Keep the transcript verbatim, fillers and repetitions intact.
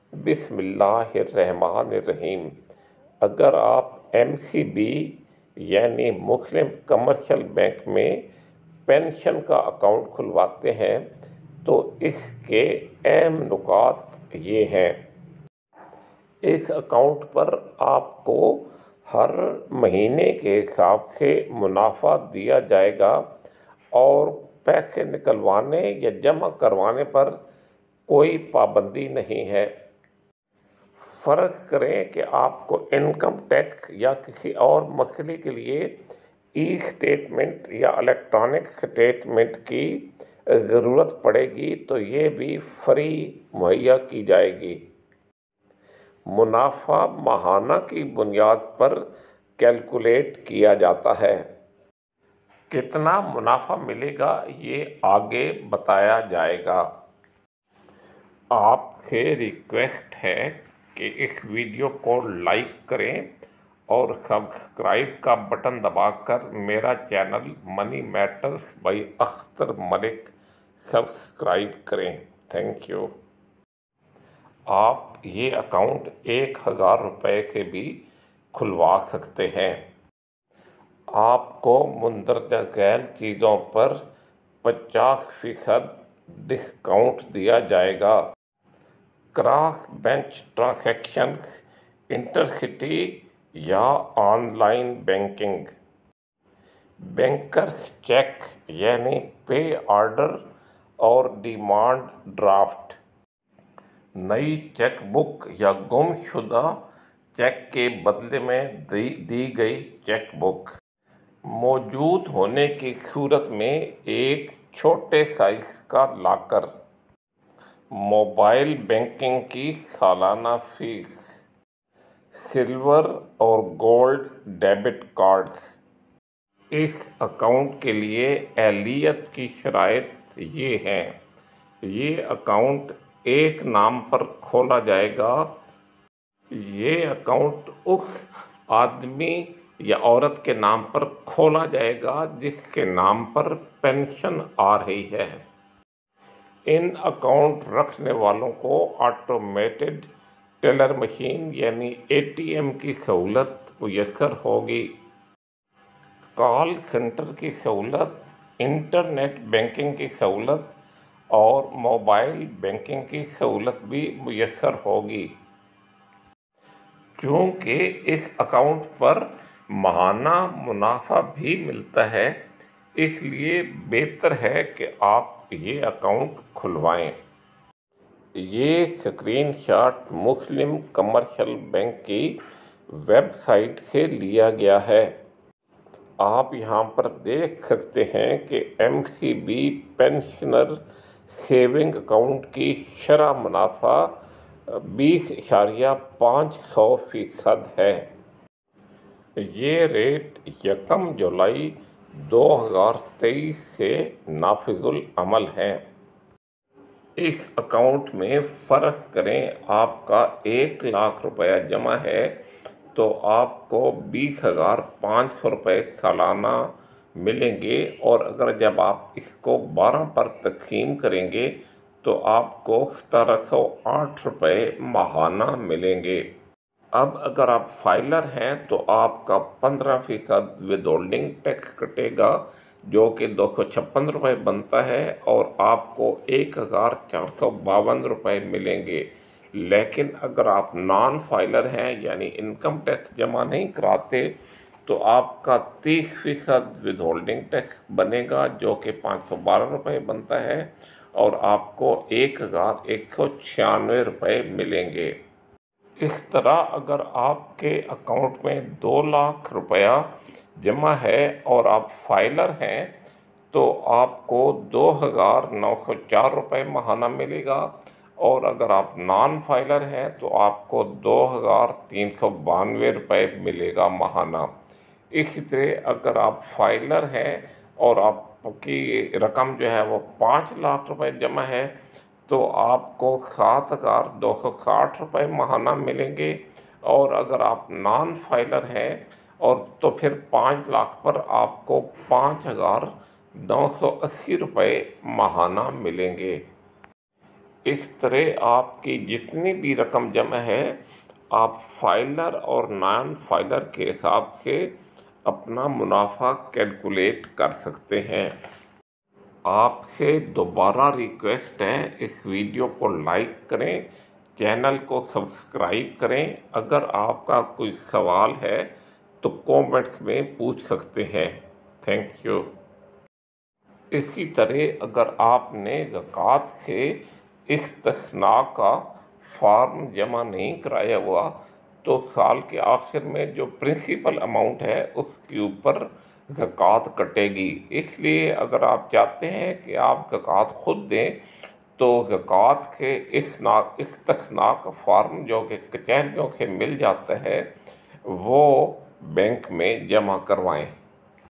बिस्मिल्लाहिर्रहमानिर्रहीम। अगर आप एम सी बी यानी मुस्लिम कमर्शियल बैंक में पेंशन का अकाउंट खुलवाते हैं तो इसके अहम नुकात ये हैं। इस अकाउंट पर आपको हर महीने के हिसाब से मुनाफा दिया जाएगा और पैसे निकलवाने या जमा करवाने पर कोई पाबंदी नहीं है। फ़र्ज़ करें कि आपको इनकम टैक्स या किसी और मसले के लिए ई स्टेटमेंट या इलेक्ट्रॉनिक स्टेटमेंट की ज़रूरत पड़ेगी तो ये भी फ्री मुहैया की जाएगी। मुनाफा माहाना की बुनियाद पर कैलकुलेट किया जाता है। कितना मुनाफा मिलेगा ये आगे बताया जाएगा। आपसे रिक्वेस्ट है कि इस वीडियो को लाइक करें और सब्सक्राइब का बटन दबाकर मेरा channel money matters by Akhtar Malik subscribe करें। Thank you. आप ये अकाउंट एक हज़ार रुपये से भी खुलवा सकते हैं। आपको मुंदरजा गैर चीज़ों पर पचास फीसद डिस्काउंट दिया जाएगा। क्रॉस बैंक ट्रांजैक्शन, इंटरसिटी या ऑनलाइन बैंकिंग, बैंकर्स चेक यानी पे ऑर्डर और डिमांड ड्राफ्ट, नई चेक बुक या गुमशुदा चेक के बदले में दी, दी गई चेक बुक, मौजूद होने की सूरत में एक छोटे साइज का लॉकर, मोबाइल बैंकिंग की सालाना फीस, सिल्वर और गोल्ड डेबिट कार्ड। इस अकाउंट के लिए एहलियत की शराइत ये हैं। ये अकाउंट एक नाम पर खोला जाएगा। ये अकाउंट उस आदमी या औरत के नाम पर खोला जाएगा जिसके नाम पर पेंशन आ रही है। इन अकाउंट रखने वालों को ऑटोमेटेड टेलर मशीन यानी ए टी एम की सहूलत मुयस्सर होगी। कॉल सेंटर की सहूलत, इंटरनेट बैंकिंग की सहूलत और मोबाइल बैंकिंग की सहूलत भी मुयस्सर होगी। चूँकि इस अकाउंट पर माहाना मुनाफा भी मिलता है, इसलिए बेहतर है कि आप ये अकाउंट खुलवाएं। ये स्क्रीनशॉट मुस्लिम कमर्शियल बैंक की वेबसाइट से लिया गया है। आप यहाँ पर देख सकते हैं कि M C B pensioner saving account की शरह मुनाफा बीस इशारिया पाँच सौ फीसद है। ये रेट यकम जुलाई दो हज़ार तेईस से नाफिजुल अमल है। इस अकाउंट में फ़र्ज़ करें आपका एक लाख रुपया जमा है तो आपको बीस हज़ार पाँच सौ रुपये सालाना मिलेंगे और अगर जब आप इसको बारह पर तकसीम करेंगे तो आपको सत्रह सौ आठ रुपये माहाना मिलेंगे। अब अगर आप फाइलर हैं तो आपका पंद्रह फीसद विदहोल्डिंग टैक्स कटेगा जो कि दो सौ छप्पन रुपये बनता है और आपको एक हज़ार चार सौ बावन रुपये मिलेंगे। लेकिन अगर आप नॉन फाइलर हैं यानी इनकम टैक्स जमा नहीं कराते तो आपका तीस फीसद विदहोल्डिंग टैक्स बनेगा जो कि पाँच सौ बारह रुपये बनता है और आपको एक हज़ार एक सौ छियानवे रुपये मिलेंगे। इस तरह अगर आपके अकाउंट में दो लाख रुपया जमा है और आप फाइलर हैं तो आपको दो हज़ार नौ सौ चार रुपये माहाना मिलेगा और अगर आप नॉन फाइलर हैं तो आपको दो हज़ार तीन सौ बानवे रुपये मिलेगा माहाना। इसी तरह अगर आप फाइलर हैं और आपकी रकम जो है वो पाँच लाख रुपए जमा है तो आपको सात हज़ार दो सौ साठ रुपये माहाना मिलेंगे और अगर आप नॉन फाइलर हैं और तो फिर पाँच लाख पर आपको पाँच हज़ार नौ सौ अस्सी रुपये माहाना मिलेंगे। इस तरह आपकी जितनी भी रकम जमा है आप फाइलर और नॉन फाइलर के हिसाब से अपना मुनाफा कैलकुलेट कर सकते हैं। आपसे दोबारा रिक्वेस्ट है, इस वीडियो को लाइक करें, चैनल को सब्सक्राइब करें। अगर आपका कोई सवाल है तो कमेंट्स में पूछ सकते हैं। Thank you. इसी तरह अगर आपने ज़कात से इस्तिस्ना का फॉर्म जमा नहीं कराया हुआ तो साल के आखिर में जो प्रिंसिपल अमाउंट है उसके ऊपर ज़कात कटेगी। इसलिए अगर आप चाहते हैं कि आप ज़कात खुद दें तो ज़कात के इस्ना इस्तिस्ना का फॉर्म जो कि कचहरियों से मिल जाता है वो बैंक में जमा करवाएं।